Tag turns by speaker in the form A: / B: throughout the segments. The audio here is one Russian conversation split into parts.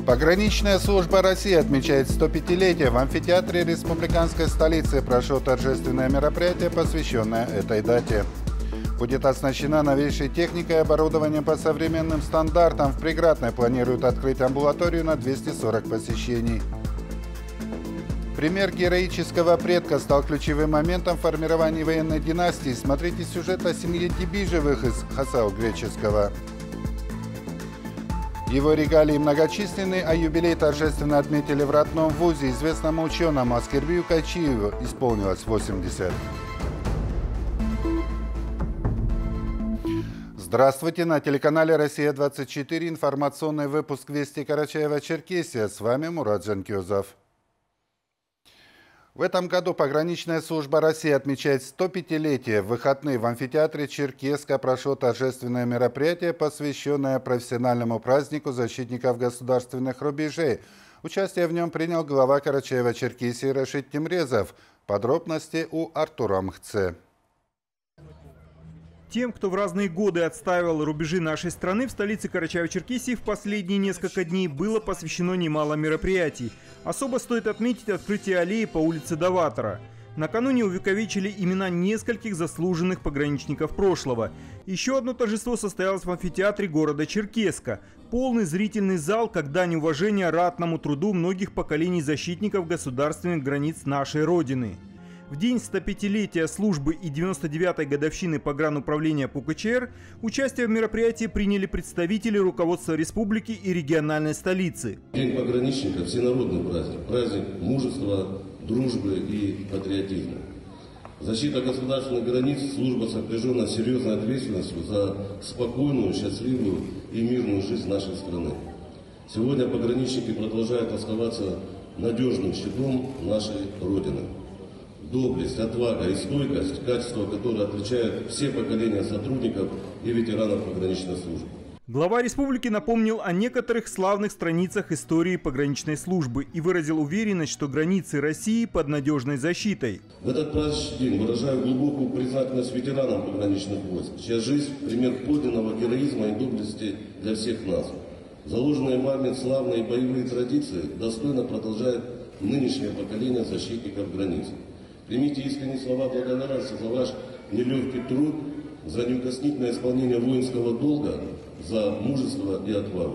A: Пограничная служба России отмечает 105-летие. В амфитеатре республиканской столицы прошло торжественное мероприятие, посвященное этой дате. Будет оснащена новейшей техникой и оборудованием по современным стандартам. В Приградной планируют открыть амбулаторию на 240 посещений. Пример героического предка стал ключевым моментом в формировании военной династии. Смотрите сюжет о семье Дибижевых из Хасау-Греческого. Его регалии многочисленны, а юбилей торжественно отметили в родном вузе. Известному ученому Аскербию Кайчиеву исполнилось 80. Здравствуйте! На телеканале «Россия-24» информационный выпуск «Вести Карачаево-Черкесия». С вами Мурат Жанкёзов. В этом году пограничная служба России отмечает 105-летие. В выходные в амфитеатре Черкесска прошло торжественное мероприятие, посвященное профессиональному празднику защитников государственных рубежей. Участие в нем принял глава Карачаева-Черкесии Рашид Темрезов. Подробности у Артура Мхце.
B: Тем, кто в разные годы отстаивал рубежи нашей страны, в столице Карачаево-Черкесии в последние несколько дней было посвящено немало мероприятий. Особо стоит отметить открытие аллеи по улице Даватора. Накануне увековечили имена нескольких заслуженных пограничников прошлого. Еще одно торжество состоялось в амфитеатре города Черкесска. Полный зрительный зал как дань уважения ратному труду многих поколений защитников государственных границ нашей Родины. В день 105-летия службы и 99-й годовщины погрануправления ПУКЧР участие в мероприятии приняли представители руководства республики и региональной столицы.
C: День пограничника – всенародный праздник, праздник мужества, дружбы и патриотизма. Защита государственных границ – служба сопряжена серьезной ответственностью за спокойную, счастливую и мирную жизнь нашей страны. Сегодня пограничники продолжают оставаться надежным щитом нашей Родины. Доблесть, отвага и стойкость – качества, которые отличают все поколения сотрудников и ветеранов пограничной службы.
B: Глава республики напомнил о некоторых славных страницах истории пограничной службы и выразил уверенность, что границы России под надежной защитой.
C: В этот праздничный день выражаю глубокую признательность ветеранам пограничных войск, чья жизнь – пример подлинного героизма и доблести для всех нас. Заложенные вами славные боевые традиции достойно продолжает нынешнее поколение защитников границ. Примите искренние слова благодарности за ваш нелегкий труд, за неукоснительное исполнение воинского долга, за мужество и отвагу.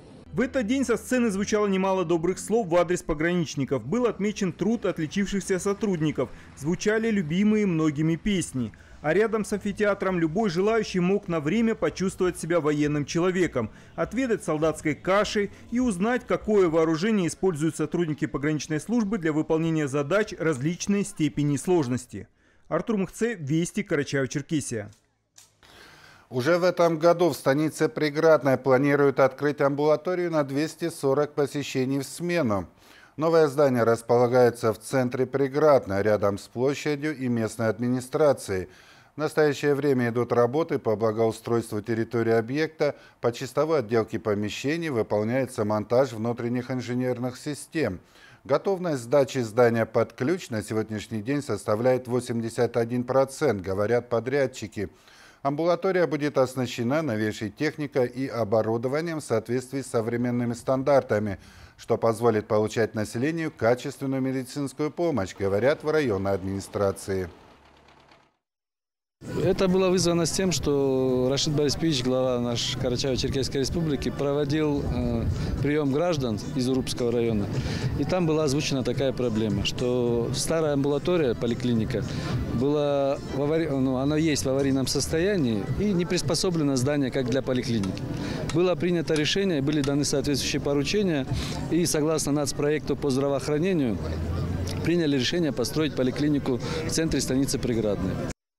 B: В этот день со сцены звучало немало добрых слов в адрес пограничников. Был отмечен труд отличившихся сотрудников, звучали любимые многими песни. А рядом с амфитеатром любой желающий мог на время почувствовать себя военным человеком, отведать солдатской каши и узнать, какое вооружение используют сотрудники пограничной службы для выполнения задач различной степени сложности. Артур Мхце, Вести, Карачаево-Черкесия.
A: Уже в этом году в станице Приградной планируют открыть амбулаторию на 240 посещений в смену. Новое здание располагается в центре Приградной, рядом с площадью и местной администрацией. В настоящее время идут работы по благоустройству территории объекта, по чистовой отделке помещений, выполняется монтаж внутренних инженерных систем. Готовность сдачи здания под ключ на сегодняшний день составляет 81%, говорят подрядчики. Амбулатория будет оснащена новейшей техникой и оборудованием в соответствии с современными стандартами, что позволит получать населению качественную медицинскую помощь, говорят в районной администрации.
D: Это было вызвано с тем, что Рашид Борисович, глава нашей Карачаево-Черкесской республики, проводил прием граждан из Урупского района. И там была озвучена такая проблема, что старая амбулатория, поликлиника, была она есть в аварийном состоянии и не приспособлено здание как для поликлиники. Было принято решение, были даны соответствующие поручения и согласно нацпроекту по здравоохранению приняли решение построить поликлинику в центре станицы Приградной.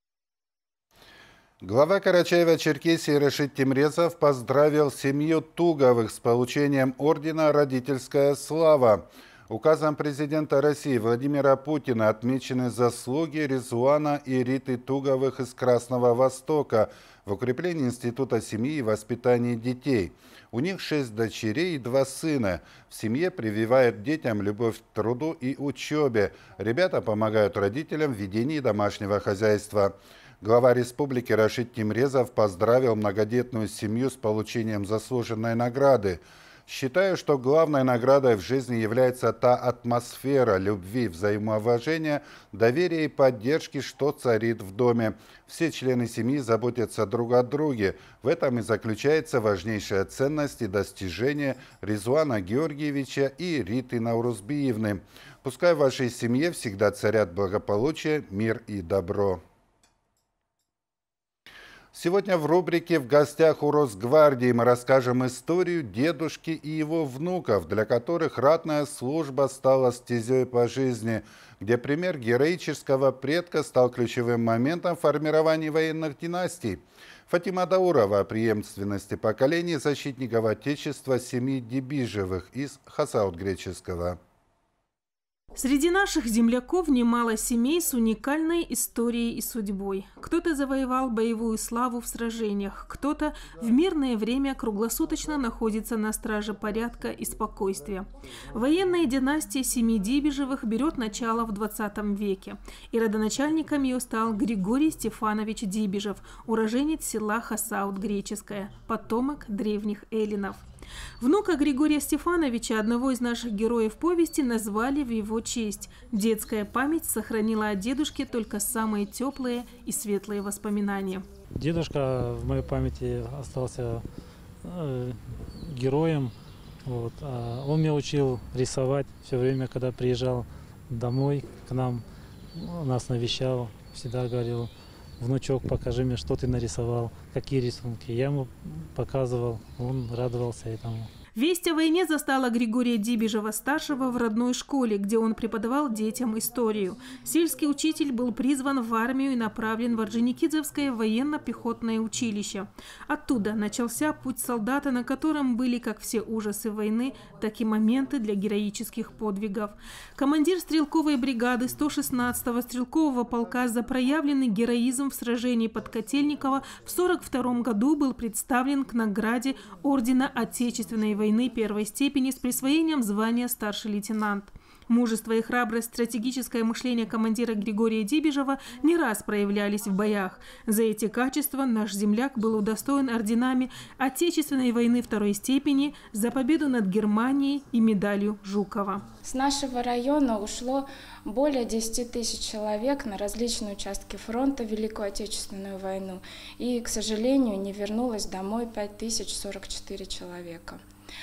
A: Глава Карачаева-Черкесии Рашид Темрезов поздравил семью Туговых с получением ордена «Родительская слава». Указом президента России Владимира Путина отмечены заслуги Резуана и Риты Туговых из Красного Востока в укреплении института семьи и воспитании детей. У них 6 дочерей и 2 сына. В семье прививают детям любовь к труду и учебе. Ребята помогают родителям в ведении домашнего хозяйства. Глава республики Рашид Темрезов поздравил многодетную семью с получением заслуженной награды. Считаю, что главной наградой в жизни является та атмосфера любви, взаимоуважения, доверия и поддержки, что царит в доме. Все члены семьи заботятся друг о друге. В этом и заключается важнейшая ценность и достижение Резуана Георгиевича и Риты Наурузбиевны. Пускай в вашей семье всегда царят благополучие, мир и добро. Сегодня в рубрике «В гостях у Росгвардии» мы расскажем историю дедушки и его внуков, для которых ратная служба стала стезей по жизни, где пример героического предка стал ключевым моментом формирования военных династий. Фатима Даурова о преемственности поколений защитников Отечества семьи Дибижевых из Хасаут-Греческого.
E: Среди наших земляков немало семей с уникальной историей и судьбой. Кто-то завоевал боевую славу в сражениях, кто-то в мирное время круглосуточно находится на страже порядка и спокойствия. Военная династия семьи Дибижевых берет начало в 20 веке, и родоначальником ее стал Григорий Стефанович Дибижев, уроженец села Хасаут-Греческое, потомок древних эллинов. Внука Григория Стефановича, одного из наших героев повести, назвали в его честь. Детская память сохранила о дедушке только самые теплые и светлые воспоминания.
F: Дедушка в моей памяти остался героем. Он меня учил рисовать все время, когда приезжал домой к нам, нас навещал, всегда говорил: внучок, покажи мне, что ты нарисовал, какие рисунки. Я ему показывал, он радовался этому.
E: Весть о войне застала Григория Дибижева-старшего в родной школе, где он преподавал детям историю. Сельский учитель был призван в армию и направлен в Орджоникидзевское военно-пехотное училище. Оттуда начался путь солдата, на котором были как все ужасы войны, так и моменты для героических подвигов. Командир стрелковой бригады 116-го стрелкового полка за проявленный героизм в сражении под Котельниково в 1942 году был представлен к награде Ордена Отечественной войны первой степени с присвоением звания старший лейтенант. Мужество и храбрость, стратегическое мышление командира Григория Дибижева не раз проявлялись в боях. За эти качества наш земляк был удостоен орденами Отечественной войны второй степени, за победу над Германией и медалью Жукова.
G: С нашего района ушло более 10 тысяч человек на различные участки фронта в Великую Отечественную войну. И, к сожалению, не вернулось домой 5044 человека.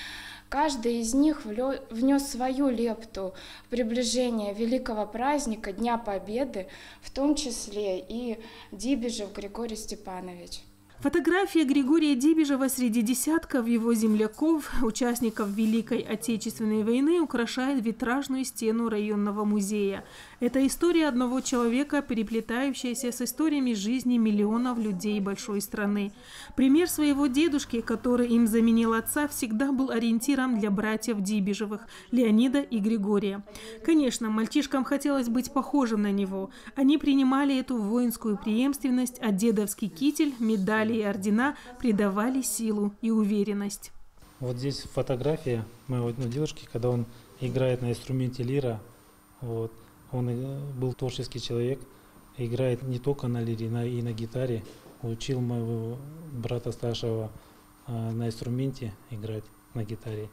G: Каждый из них внес свою лепту в приближение великого праздника Дня Победы, в том числе и Дибижев Григорий Степанович.
E: Фотография Григория Дибижева среди десятков его земляков, участников Великой Отечественной войны, украшает витражную стену районного музея. Это история одного человека, переплетающаяся с историями жизни миллионов людей большой страны. Пример своего дедушки, который им заменил отца, всегда был ориентиром для братьев Дибижевых, Леонида и Григория. Конечно, мальчишкам хотелось быть похожим на него. Они принимали эту воинскую преемственность, а дедовский китель, медаль и ордена придавали силу и уверенность.
F: Вот здесь фотография моего дедушки, когда он играет на инструменте лира. Он был творческий человек, играет не только на лире, но и на гитаре. Учил моего брата старшего на инструменте играть на гитаре.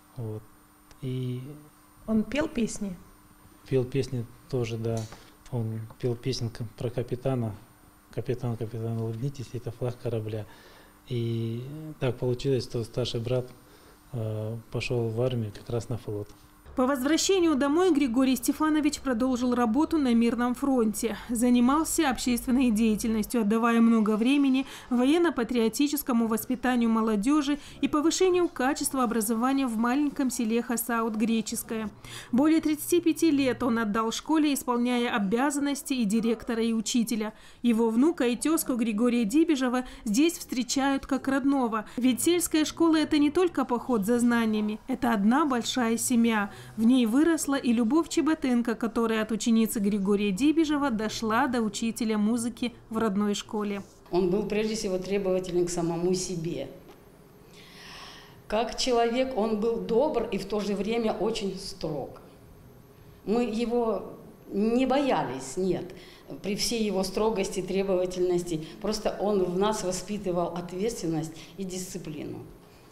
F: И
E: он пел песни?
F: Пел песни тоже, да. Он пел песню про капитана. Капитан, улыбнитесь, это флаг корабля. И так получилось, что старший брат пошел в армию как раз на флот.
E: По возвращению домой Григорий Стефанович продолжил работу на мирном фронте. Занимался общественной деятельностью, отдавая много времени военно-патриотическому воспитанию молодежи и повышению качества образования в маленьком селе Хасаут-Греческое. Более 35 лет он отдал школе, исполняя обязанности и директора, и учителя. Его внука и тезку Григория Дибижева здесь встречают как родного. Ведь сельская школа – это не только поход за знаниями, это одна большая семья. В ней выросла и Любовь Чеботенко, которая от ученицы Григория Дибижева дошла до учителя музыки в родной школе.
H: Он был прежде всего требователен к самому себе. Как человек он был добр и в то же время очень строг. Мы его не боялись, нет, при всей его строгости, требовательности. Просто он в нас воспитывал ответственность и дисциплину.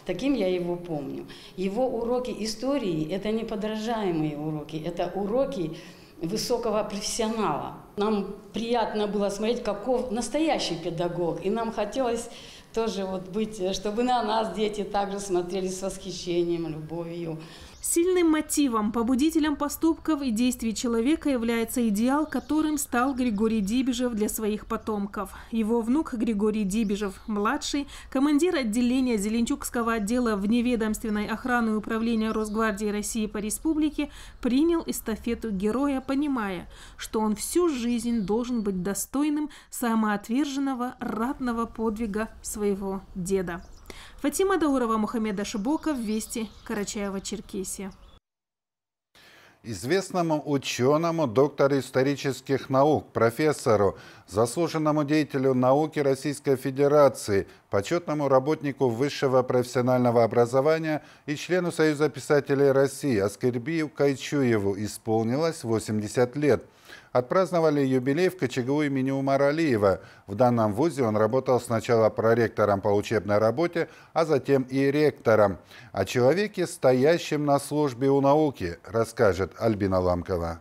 H: Таким я его помню. Его уроки истории – это неподражаемые уроки, это уроки высокого профессионала. Нам приятно было смотреть, каков настоящий педагог, и нам хотелось тоже вот быть, чтобы на нас дети также смотрели с восхищением, любовью.
E: Сильным мотивом, побудителем поступков и действий человека является идеал, которым стал Григорий Дибежев для своих потомков. Его внук Григорий Дибежев, младший, командир отделения Зеленчукского отдела вневедомственной охраны и управления Росгвардии России по республике, принял эстафету героя, понимая, что он всю жизнь должен быть достойным самоотверженного ратного подвига своего деда. Фатима Даурова, Мухаммед Ашибоков, Вести, Карачаево-Черкесия.
A: Известному ученому, доктору исторических наук, профессору, заслуженному деятелю науки Российской Федерации, почетному работнику высшего профессионального образования и члену Союза писателей России Аскербию Кайчуеву исполнилось 80 лет. Отпраздновали юбилей в КЧГУ имени Умара Алиева. В данном вузе он работал сначала проректором по учебной работе, а затем и ректором. О человеке, стоящем на службе у науки, расскажет Альбина Ламкова.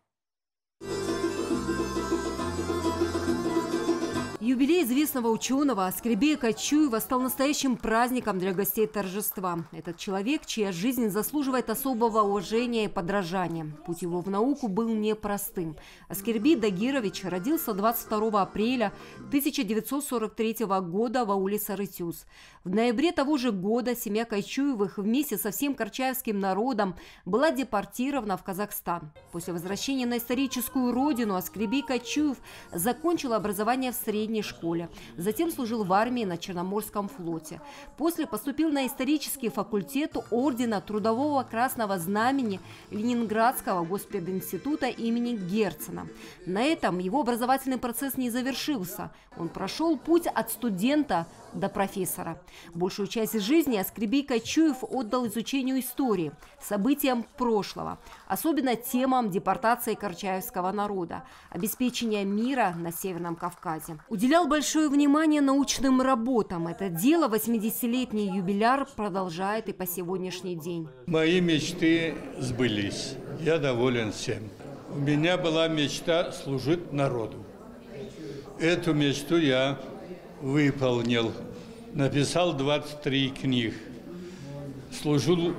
I: Юбилей известного ученого Аскербия Кайчуева стал настоящим праздником для гостей торжества. Этот человек, чья жизнь заслуживает особого уважения и подражания. Путь его в науку был непростым. Аскербий Дагирович родился 22 апреля 1943 года в ауле Сарытюз. В ноябре того же года семья Кайчуевых вместе со всем карачаевским народом была депортирована в Казахстан. После возвращения на историческую родину Аскербий Кайчуев закончил образование в средней школе. Затем служил в армии на Черноморском флоте. После поступил на исторический факультет Ордена Трудового Красного Знамени Ленинградского госпединститута имени Герцена. На этом его образовательный процесс не завершился. Он прошел путь от студента до профессора. Большую часть жизни Аскербий Кайчуев отдал изучению истории, событиям прошлого, особенно темам депортации карачаевского народа, обеспечения мира на Северном Кавказе. Уделял большое внимание научным работам. Это дело 80-летний юбиляр продолжает и по сегодняшний день.
J: Мои мечты сбылись. Я доволен всем. У меня была мечта служить народу. Эту мечту я выполнил. Написал 23 книг. Служил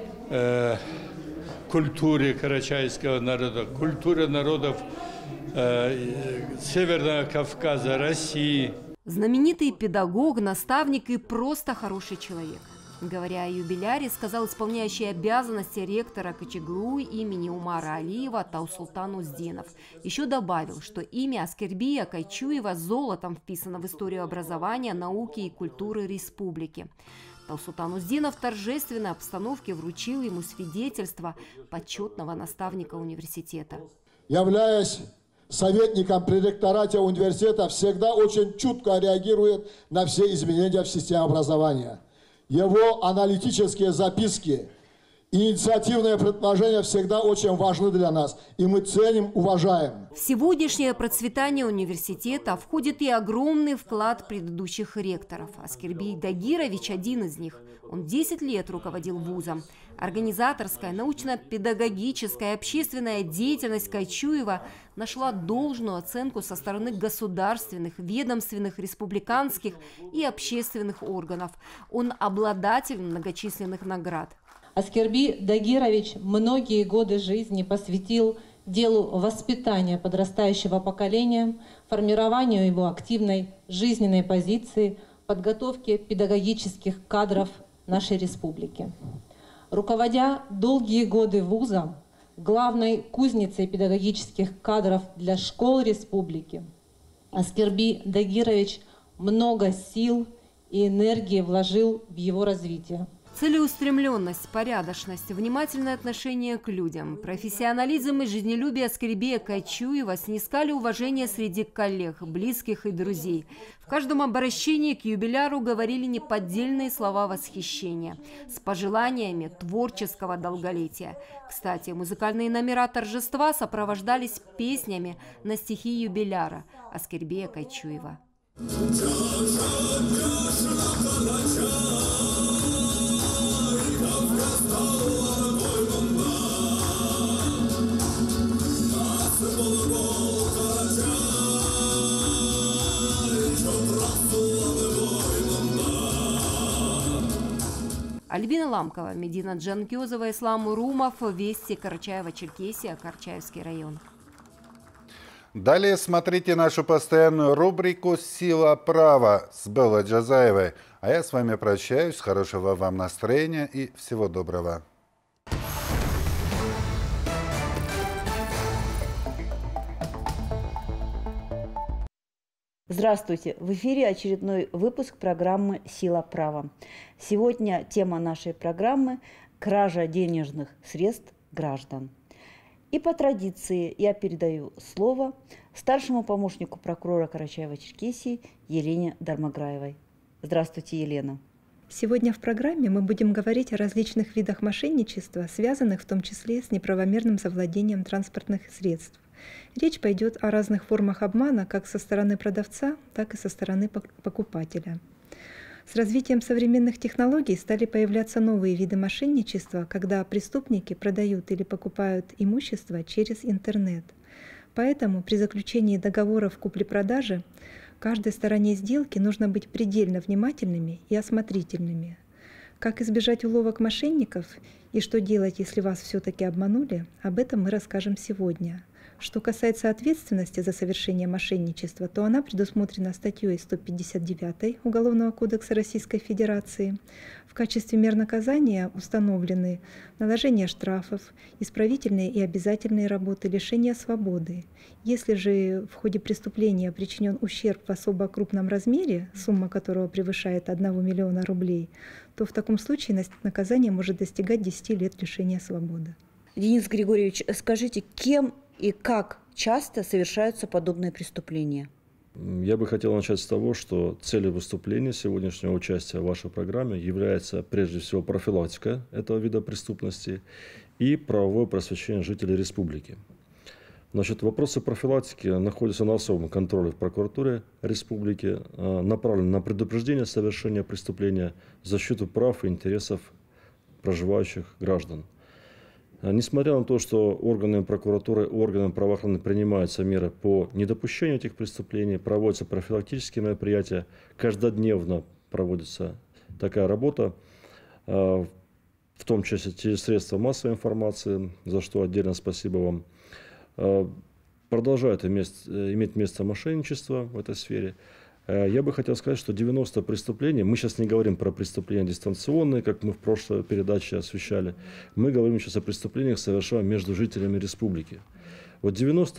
J: культуре карачаевского народа, культуре народов Северного Кавказа, России.
I: Знаменитый педагог, наставник и просто хороший человек. Говоря о юбиляре, сказал исполняющий обязанности ректора КЧГУ имени Умара Алиева Таусултан Уздинов. Еще добавил, что имя Аскербия Кайчуева золотом вписано в историю образования, науки и культуры республики. Таусултан Уздинов в торжественной обстановке вручил ему свидетельство почетного наставника университета.
K: Являясь советником при ректорате университета, всегда очень чутко реагирует на все изменения в системе образования. Его аналитические записки, инициативные предложения всегда очень важны для нас, и мы ценим, уважаем.
I: В сегодняшнее процветание университета входит и огромный вклад предыдущих ректоров. Аскербий Дагирович – один из них. Он 10 лет руководил вузом. Организаторская, научно-педагогическая и общественная деятельность Кайчуева нашла должную оценку со стороны государственных, ведомственных, республиканских и общественных органов. Он обладатель многочисленных наград.
L: Аскербий Дагирович многие годы жизни посвятил делу воспитания подрастающего поколения, формированию его активной жизненной позиции, подготовке педагогических кадров нашей республики. Руководя долгие годы вузом, главной кузницей педагогических кадров для школ республики, Аскербий Дагирович много сил и энергии вложил в его развитие.
I: Целеустремленность, порядочность, внимательное отношение к людям, профессионализм и жизнелюбие Аскербия Кайчуева снискали уважение среди коллег, близких и друзей. В каждом обращении к юбиляру говорили неподдельные слова восхищения с пожеланиями творческого долголетия. Кстати, музыкальные номера торжества сопровождались песнями на стихи юбиляра Аскербия Кайчуева. Альбина Ламкова, Медина Джанкезова, Ислам Урумов, Вести, Карачаево-Черкесия, Карачаевский район.
A: Далее смотрите нашу постоянную рубрику «Сила права» с Беллой Джазаевой. А я с вами прощаюсь. Хорошего вам настроения и всего доброго.
M: Здравствуйте! В эфире очередной выпуск программы «Сила права». Сегодня тема нашей программы – кража денежных средств граждан. И по традиции я передаю слово старшему помощнику прокурора Карачаево-Черкесии Елене Дармограевой. Здравствуйте, Елена.
N: Сегодня в программе мы будем говорить о различных видах мошенничества, связанных в том числе с неправомерным завладением транспортных средств. Речь пойдет о разных формах обмана как со стороны продавца, так и со стороны покупателя. С развитием современных технологий стали появляться новые виды мошенничества, когда преступники продают или покупают имущество через интернет. Поэтому при заключении договоров купли-продажи каждой стороне сделки нужно быть предельно внимательными и осмотрительными. Как избежать уловок мошенников и что делать, если вас все-таки обманули, об этом мы расскажем сегодня. Что касается ответственности за совершение мошенничества, то она предусмотрена статьей 159 Уголовного кодекса Российской Федерации. В качестве мер наказания установлены наложение штрафов, исправительные и обязательные работы, лишение свободы. Если же в ходе преступления причинен ущерб в особо крупном размере, сумма которого превышает 1 миллиона рублей, то в таком случае наказание может достигать 10 лет лишения свободы.
M: Денис Григорьевич, скажите, кем и как часто совершаются подобные преступления?
O: Я бы хотел начать с того, что целью выступления сегодняшнего участия в вашей программе является прежде всего профилактика этого вида преступности и правовое просвещение жителей республики. Значит, вопросы профилактики находятся на особом контроле в прокуратуре республики, направлены на предупреждение совершения преступления, защиту прав и интересов проживающих граждан. Несмотря на то, что органами прокуратуры, органами правоохранения принимаются меры по недопущению этих преступлений, проводятся профилактические мероприятия, каждодневно проводится такая работа, в том числе через средства массовой информации, за что отдельно спасибо вам. Продолжает иметь место мошенничество в этой сфере. Я бы хотел сказать, что 90 преступлений, мы сейчас не говорим про преступления дистанционные, как мы в прошлой передаче освещали, мы говорим сейчас о преступлениях, совершаемых между жителями республики. Вот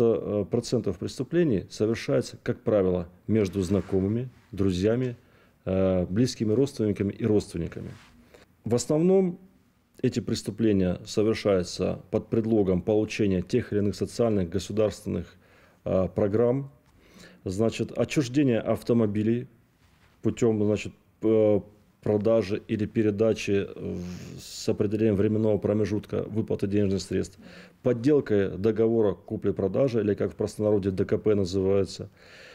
O: 90% преступлений совершается, как правило, между знакомыми, друзьями, близкими родственниками и родственниками. В основном эти преступления совершаются под предлогом получения тех или иных социальных государственных программ. Значит, отчуждение автомобилей путем, значит, продажи или передачи с определением временного промежутка выплаты денежных средств, подделка договора купли-продажи, или как в простонародье ДКП называется,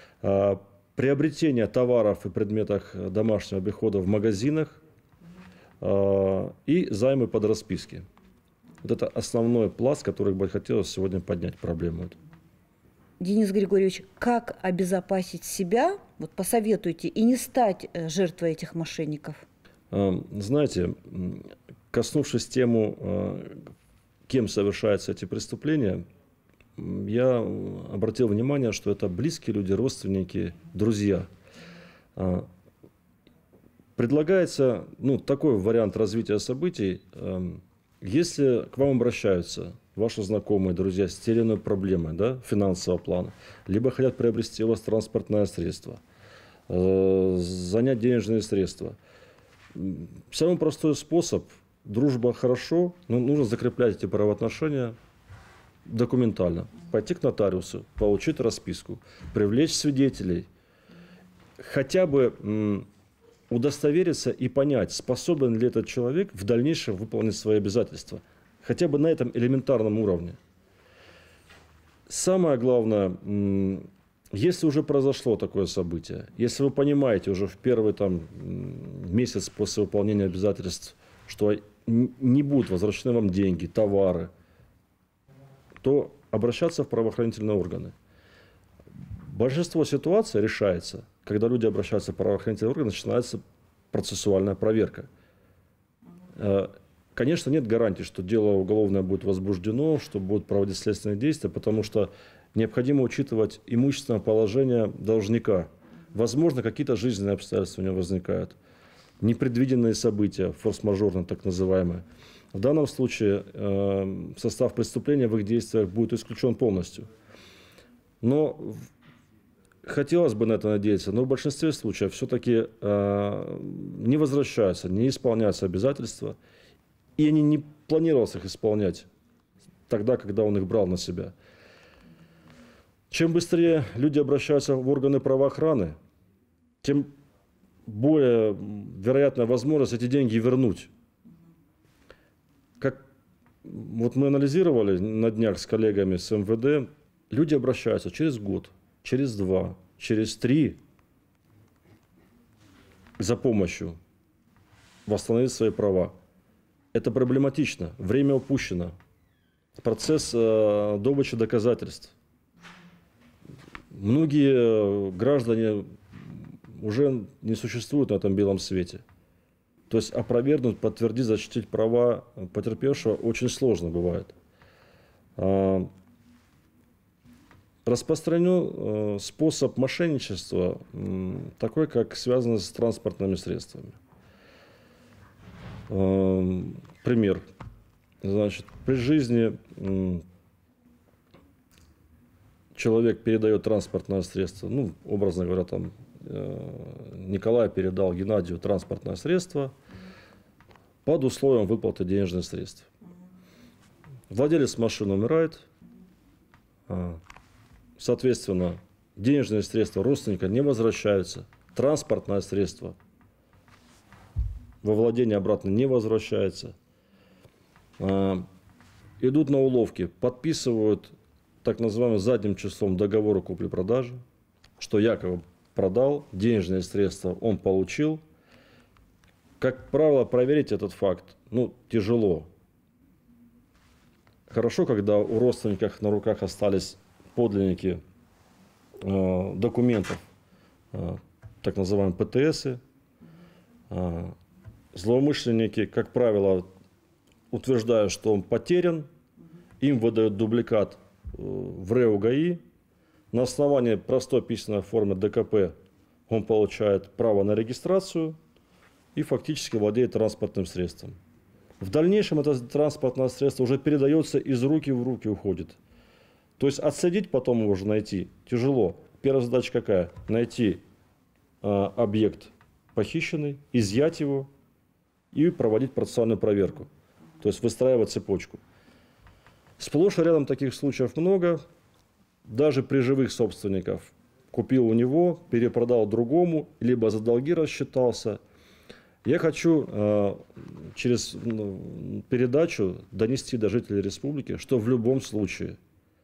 O: приобретение товаров и предметов домашнего обихода в магазинах и займы под расписки. Вот это основной пласт, который бы хотелось сегодня поднять проблему.
M: Денис Григорьевич, как обезопасить себя, вот посоветуйте, и не стать жертвой этих мошенников?
O: Знаете, коснувшись тему, кем совершаются эти преступления, я обратил внимание, что это близкие люди, родственники, друзья. Предлагается такой вариант развития событий. Если к вам обращаются ваши знакомые, друзья, с тем или иной проблемой, да, финансового плана, либо хотят приобрести у вас транспортное средство, занять денежные средства. Самый простой способ, дружба хорошо, но нужно закреплять эти правоотношения документально. Пойти к нотариусу, получить расписку, привлечь свидетелей, хотя бы удостовериться и понять, способен ли этот человек в дальнейшем выполнить свои обязательства. Хотя бы на этом элементарном уровне. Самое главное, Если уже произошло такое событие, если вы понимаете уже в первый месяц после выполнения обязательств, что не будут возвращены вам деньги, товары, то обращаться в правоохранительные органы. Большинство ситуаций решается, когда люди обращаются в правоохранительные органы, начинается процессуальная проверка. Конечно, нет гарантии, что дело уголовное будет возбуждено, что будут проводить следственные действия, потому что необходимо учитывать имущественное положение должника. Возможно, какие-то жизненные обстоятельства у него возникают, непредвиденные события, форс-мажорные так называемые. В данном случае состав преступления в их действиях будет исключен полностью. Но хотелось бы на это надеяться, но в большинстве случаев все-таки не возвращаются, не исполняются обязательства, и они не планировалось их исполнять тогда, когда он их брал на себя. Чем быстрее люди обращаются в органы правоохраны, тем более вероятная возможность эти деньги вернуть. Как вот мы анализировали на днях с коллегами с МВД, люди обращаются через год, через 2, через 3 за помощью восстановить свои права. Это проблематично, время упущено, процесс добычи доказательств. Многие граждане уже не существуют на этом белом свете. То есть опровергнуть, подтвердить, защитить права потерпевшего очень сложно бывает. Распространен способ мошенничества, такой, как связано с транспортными средствами. Пример. Значит, при жизни человек передает транспортное средство, образно говоря, Николай передал Геннадию транспортное средство под условием выплаты денежных средств. Владелец машины умирает, соответственно, денежные средства родственника не возвращаются, транспортное средство во владение обратно не возвращается. Идут на уловки, подписывают так называемым задним числом договор о купле-продаже, что якобы продал, денежные средства он получил. Как правило, проверить этот факт тяжело. Хорошо, когда у родственников на руках остались подлинники документов, так называемые ПТСы. Злоумышленники, как правило, утверждают, что он потерян, им выдают дубликат в РЭУ ГАИ. На основании простой письменной формы ДКП он получает право на регистрацию и фактически владеет транспортным средством. В дальнейшем это транспортное средство уже передается из руки в руки, уходит. То есть отследить потом его уже найти тяжело. Первая задача какая? Найти объект похищенный, изъять его и проводить процессуальную проверку. То есть выстраивать цепочку. Сплошь и рядом таких случаев много. Даже при живых собственниках купил у него, перепродал другому, либо за долги рассчитался. Я хочу через передачу донести до жителей республики, что в любом случае,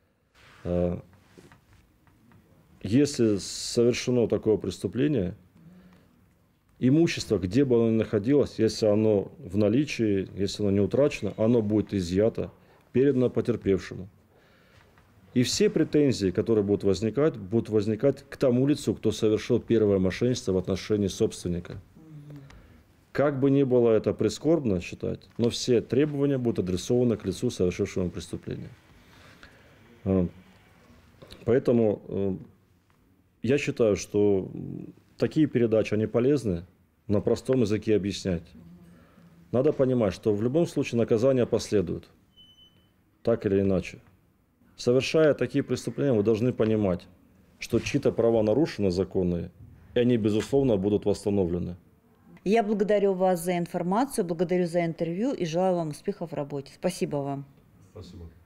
O: если совершено такое преступление, имущество, где бы оно ни находилось, если оно в наличии, если оно не утрачено, оно будет изъято, передано потерпевшему. И все претензии, которые будут возникать к тому лицу, кто совершил первое мошенничество в отношении собственника. Как бы ни было это прискорбно считать, но все требования будут адресованы к лицу, совершившему преступление. Поэтому я считаю, что такие передачи, они полезны на простом языке объяснять. Надо понимать, что в любом случае наказание последует, так или иначе. Совершая такие преступления, вы должны понимать, что чьи-то права нарушены законные, и они, безусловно, будут восстановлены.
M: Я благодарю вас за информацию, благодарю за интервью и желаю вам успехов в работе. Спасибо вам.
O: Спасибо.